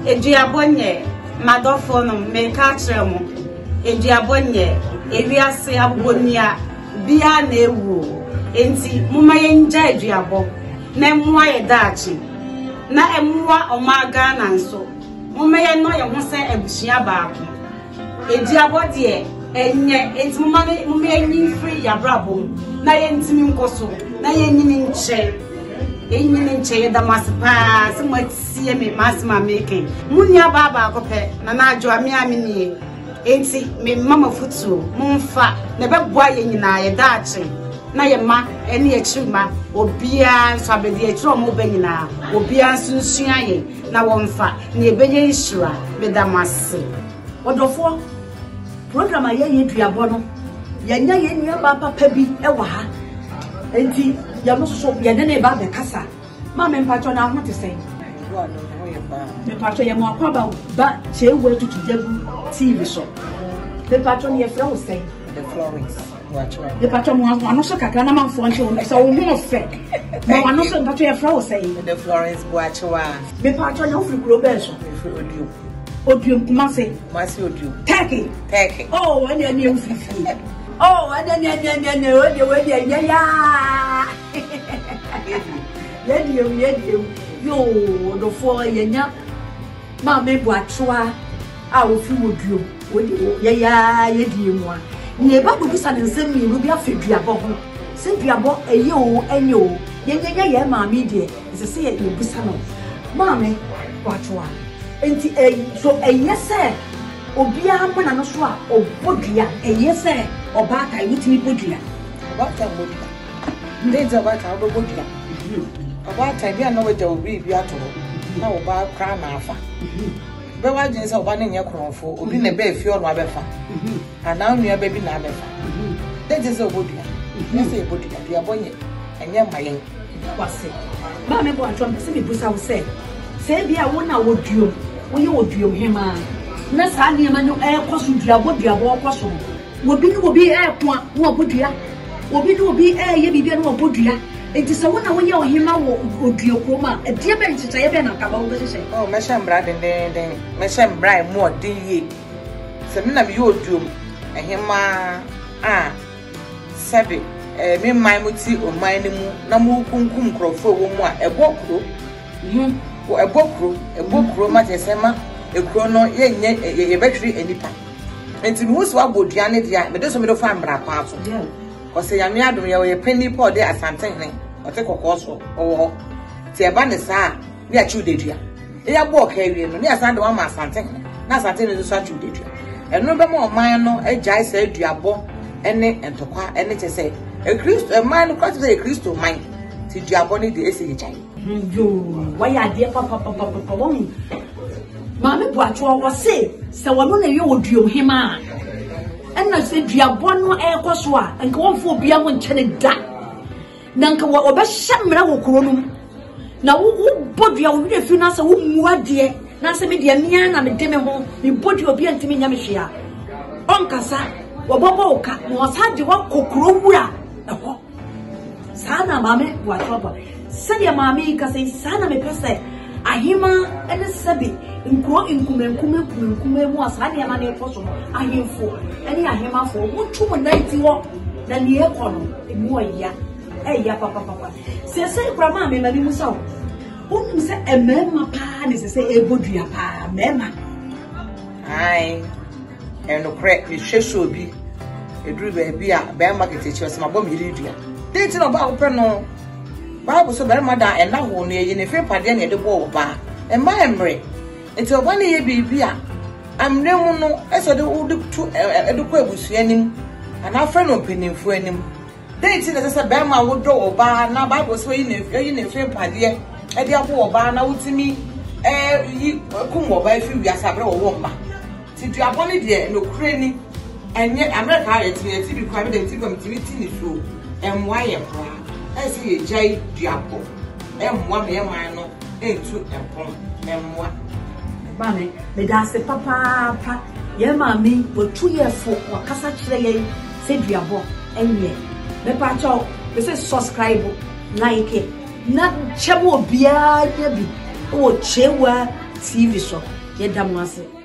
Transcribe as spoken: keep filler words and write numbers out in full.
Eduabonye, Madofono, Mekatremo, Eduabonye, Eviase Abonia, Bia Newu, Enti, Mumayenja Eduabo, Nemwa Dachi, Na Emwa Omaga Nanso, Mumaya no Yamose Ebushia Babu, Eduabodie, Enye, Enti Mumani, Mumayin free Yabrabo, Na Yentim Koso, Na Yenin Che. Enyini nche da maspa se mo tie me masma making munya baba akopɛ na na adwo ame amenie enti me mama futu mumfa na beboa ye nyina ye daache na ye ma ene ye chiruma obia nso abedi e chiro mo ba nyina obia nsunsua ye na wonfa na ye benye nhira me da mase odofo program aye ye duabo no ye nya ye nua baba pa bi e wa ha enti ya no so ya ne ba be kasa ma me mpacho na ho te sen me mpacho ya mo akwa ba ba che we tutu jabu T V so me mpacho ne frɛ wo sen the Florence watch me mpacho mo ano so kakra na manfo nche wo so wo ho fe ma ano so mpacho ya frɛ wo sen the Florence watch wa me mpacho ya ofri kuro be so odio odio kumase masi odio Turkey Turkey oh ene ene ofri oh ene ene ene ene ode ode ya ya Yedi yedi yo do fo yenya ma me bu atwa a ofi woduo wodi ya ya yedi mu a ne ba bu bisa ne nsem mi ru bi afeduabo ho se duabo eye o enye o yenya ye ma mi de se se ye bisa no ma me bu atwa enti eh so eye se obi a mo na no so a obodua eye se oba kai wutimi bodua oba ta bodua ndeza ba ta bodua About time, I know what you will be at all. Now, about crown alpha. But why didn't so one in your crown for, or in a bay, few no befa. And now near baby Nabefa. That is a good one. You say, but you are bonny, and you're my young. What's it? Mamma, go and try to see me, Busa will say. Say, be a one I would do. When you would do him, man. Let's have him and no air costume, you are what you are walk costume. Will be will be air, one would you? Will be no be air, ye be no would you? It is a one when you're him would you come out a dear bench to say about the say. Oh, Meshan Brad and then Meshan Bride more D. Semina you do and him ah Sabi, a me my muti or mine namu kum kum crow for one a book room. A book room, a book room at a sema, a chrono, a battery any time. And to most what would Janet, but there's a middle farm bra parcel. Because I am yard a penny pot there at something. Or take a course or say a bandesa, we are two days. They are walk heavy, and they are sand one man something. Not something is such a days. And no more minor, a jai said, Diabo, any and to qua, and it say, a Christ, a man who cuts a Christo mind. See Diaboni the essay child. You, why are dear papa, papa, papa, Mammy Boatua was say, so one of you would do him. And I said, Diabono air coswa, and go for Biamon Chenet that. Nanka wa oba shamra wo kronum na wo bodua wo de fi na sa wo muade na se me de mia na me de me ho me bodua obi antimi nya me hwea onkasa wo bobo oka no sa de wo kokoro wura na ho sana mame wa tropa se de mame ka se sana me pese ahima ene sabi nkro nkume nkume nkume mu asa de ma na ekoso ahemfo ene ahema fo wo twum night wo na ne ekono emu oya eh ya papa papa se se brama me na bi musa o onu se emema pa ne se se ebodua pa mema ai eno correct me hwehwe obi eduru ba bi a ba market e chiwe se ma bom yiri dua date no ba wo pe no Bible so very mother and na ho no ye ne fe pade na de bo wo ba e ma emre enti oba ne ye bibi a amre mu no eso de wo de tu e de ko abusu anim ana afre no penimfu anim date na se be ma wo do oba na Bible so yi ne yi ne fe pade e de abo oba na wutimi eh yi kum oba fi wi asabre wo wo mba ti du abone de no kreni enye America ya ti ti bi kwa be de ti ko mi ti ni so emwa ye kwa esi ye jai diapo emwa me man no entu empon emwa mame me da se papa pa ye mami otu ye fo wakasa kire ye se diabo enye me pa cho be se subscribe like na chebo bia ya bi o chewa T V so yɛda mo ase